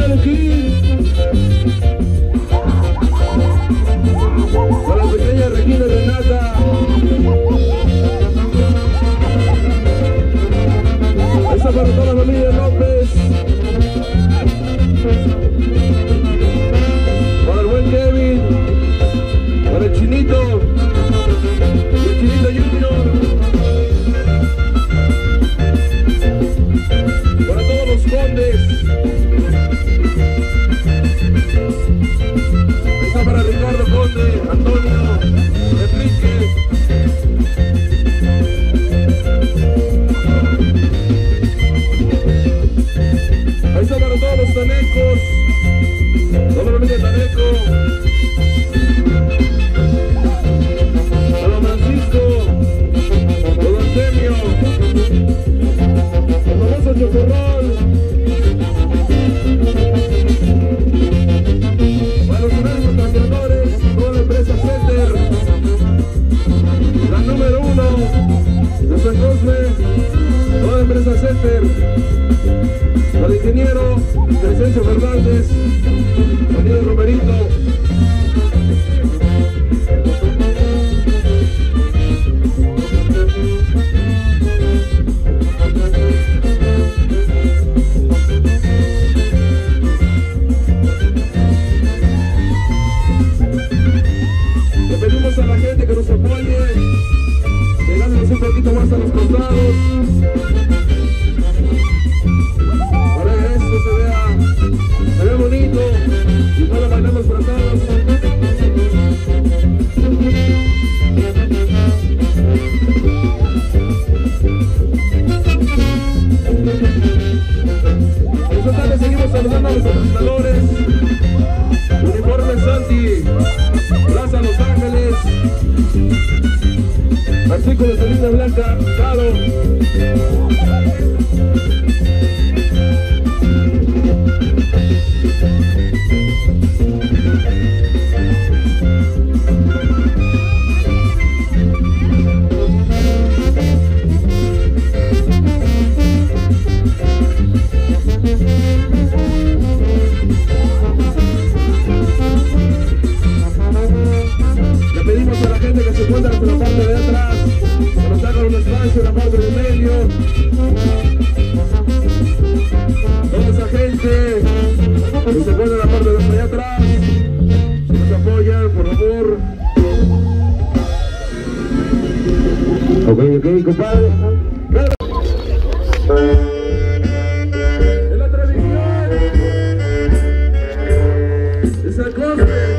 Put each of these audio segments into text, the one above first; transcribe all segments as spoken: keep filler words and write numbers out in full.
Luquín. Para la pequeña Regina Renata. Esa para toda la familia López. Para el buen Kevin. Para el Chinito. Y el Chinito Junior. Para todos los condes. Esa para Ricardo Conde, Antonio, Enrique. Ahí está para todos los tanecos. Toda la familia Taneco. Para don Francisco. Don Artemio. El famoso Chocorrol. Para los grandes patrocinadores, toda la empresa Center. La número uno de San Cosme. Toda la empresa Center. Para el ingeniero Crescencio Fernández. Sonido Romerito. Le pedimos a la gente que nos apoye, pegándonos un poquito más a los costados, para que esto se vea, se vea bonito y pueda bailar los brazados. Esta tarde seguimos saludando a los patrocinadores. Uniforme Santi, Plaza Los Ángeles, artículos de línea blanca, Caro. Le pedimos a la gente que se encuentra en la parte de atrás que nos hagan un espacio en la parte de medio. Toda esa gente que se encuentra en la parte de allá atrás, si nos apoyan, por favor. Ok, ok, compadre. En la tradición de San Cosme.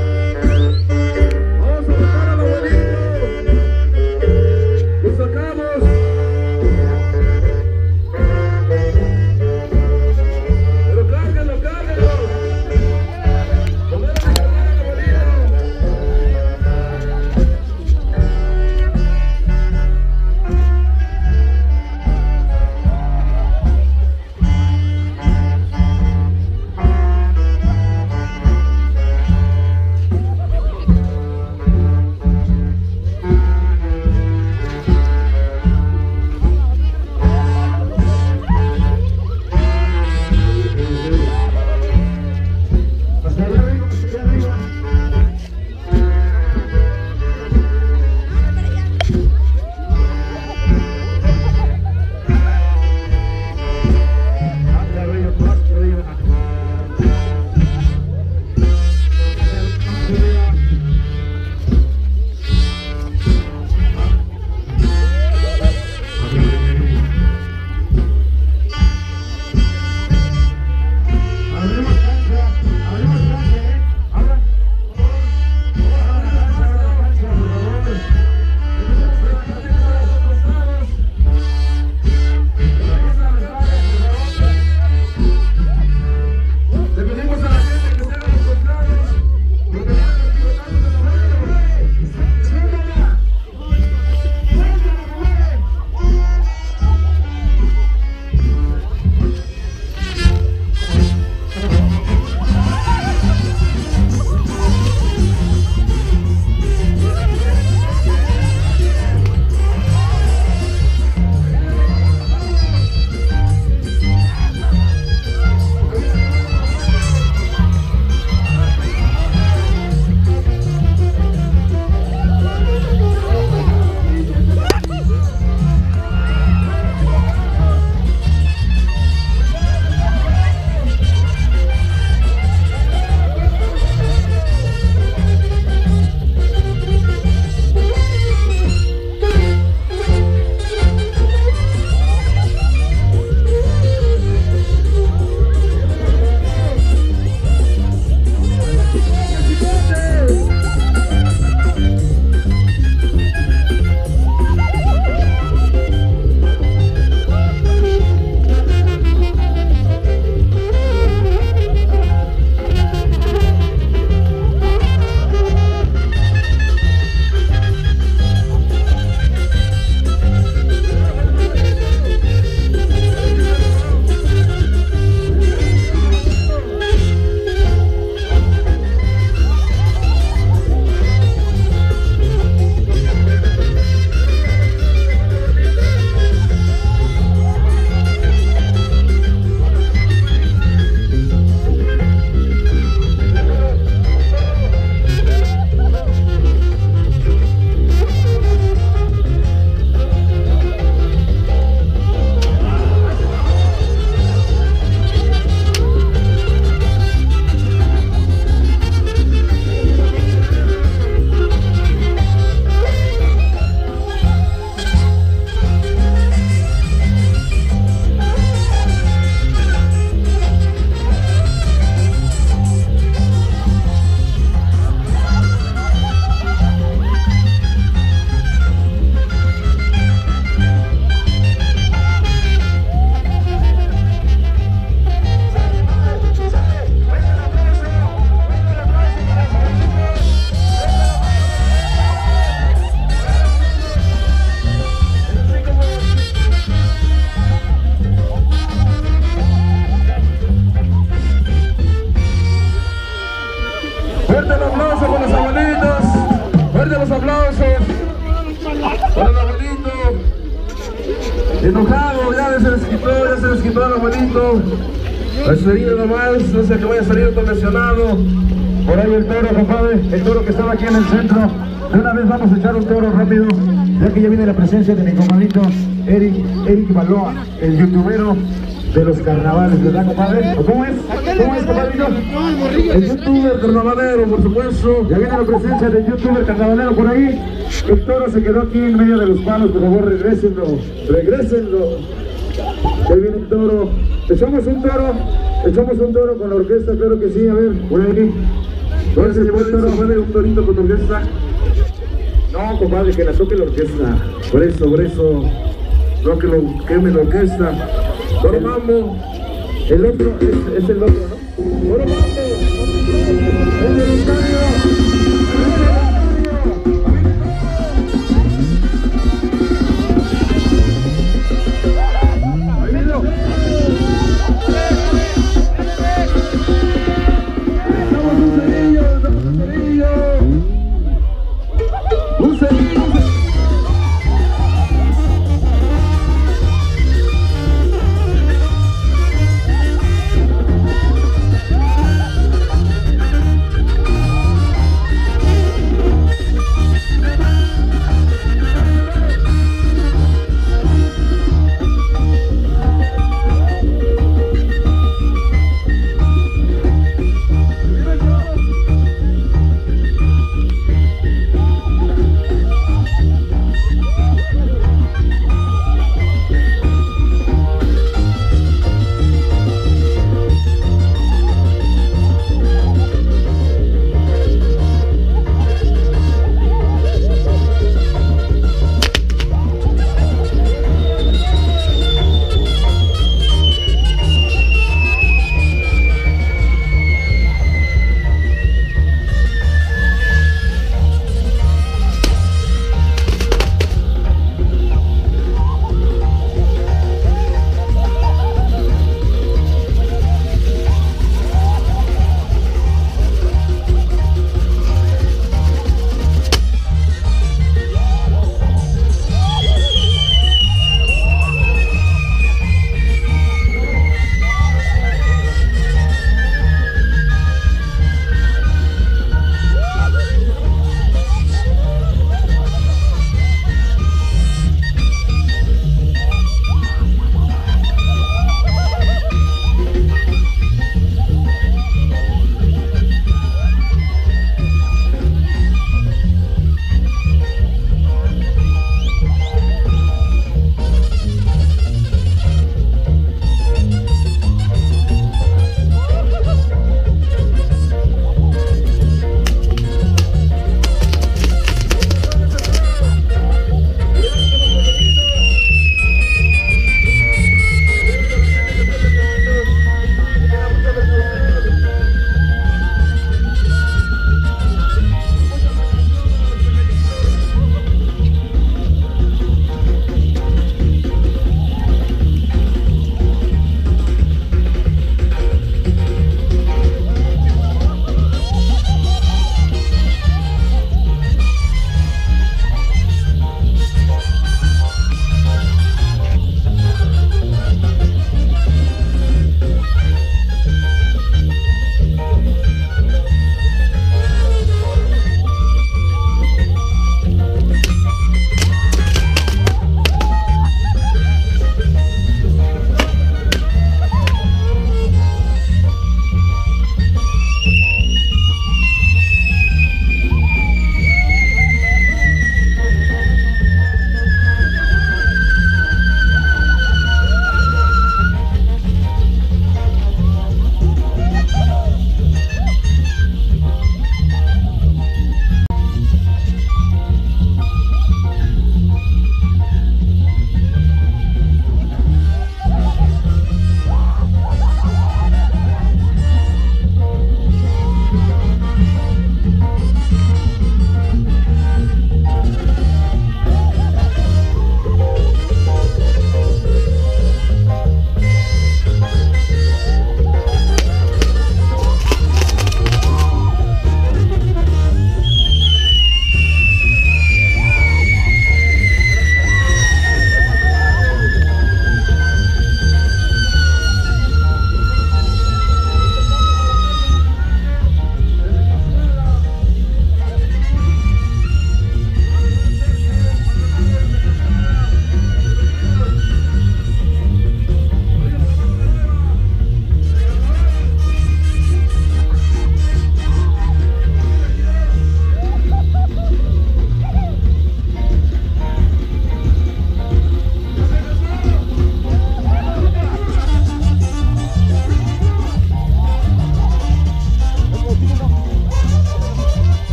Fuerte el aplauso con los abuelitos. Fuerte los aplausos para el abuelito. Enojado, ya se les quitó, ya se les quitó el abuelito. La herida nomás, no sé que vaya a salir tan lesionado. Por ahí el toro, compadre, el toro que estaba aquí en el centro. De una vez vamos a echar un toro rápido, ya que ya viene la presencia de mi compadrito Eric, Eric Baloa, el youtubero de los carnavales, ¿verdad, compadre? ¿Cómo es? ¿Cómo es, compadrito? El youtuber carnavalero, por supuesto. Ya viene la presencia del youtuber carnavalero por ahí. El toro se quedó aquí en medio de los palos, por favor, regrésenlo, regrésenlo. Ya viene el toro. Echamos un toro, echamos un toro con la orquesta, claro que sí, a ver, por ahí. ¿Dónde se llevó el toro? ¿Puede un torito con orquesta? No, compadre, que la toque la orquesta. Por eso, por eso. No que lo queme la orquesta. Toro Mambo. El otro es, es el otro, ¿no? Toro Mambo. El voluntario.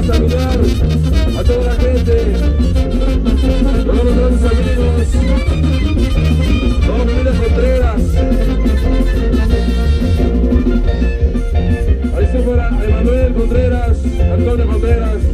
a saludar a toda la gente, todos los grandes amigos, toda la familia Contreras. Ahí se fuera Emanuel Contreras, Antonio Contreras.